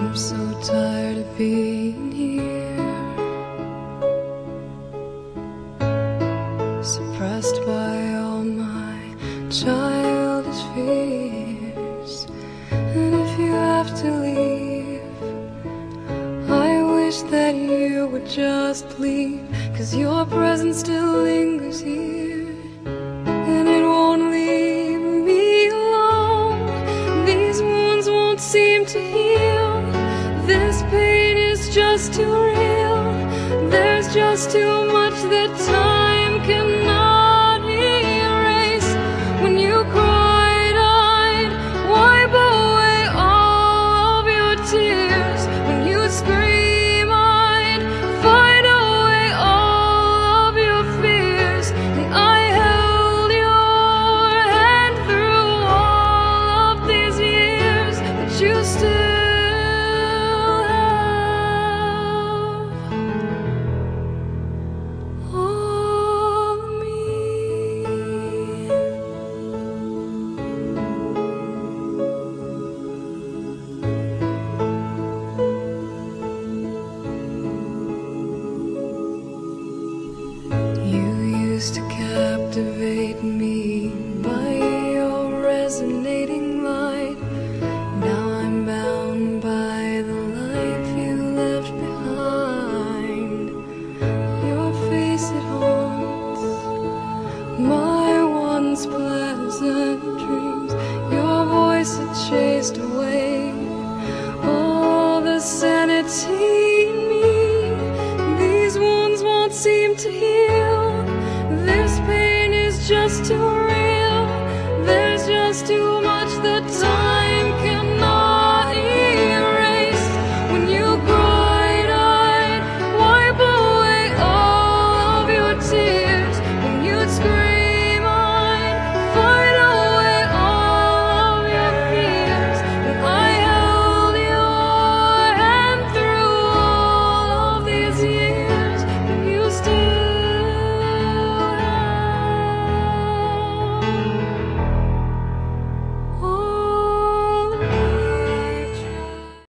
I'm so tired of being here, suppressed by all my childish fears. And if you have to leave, I wish that you would just leave, 'cause your presence still lingers here, and it won't leave me alone. These wounds won't seem to heal. This pain is just too real. There's just too much that time cannot erase. When you cried, I'd wipe away all of your tears. When you scream, I'd fight away all of your fears. And I held your hand through all of these years, but you still to captivate me by your resonating light. Now I'm bound by the life you left behind. Your face, it haunts my once pleasant dreams. Your voice, it chased away all the sanity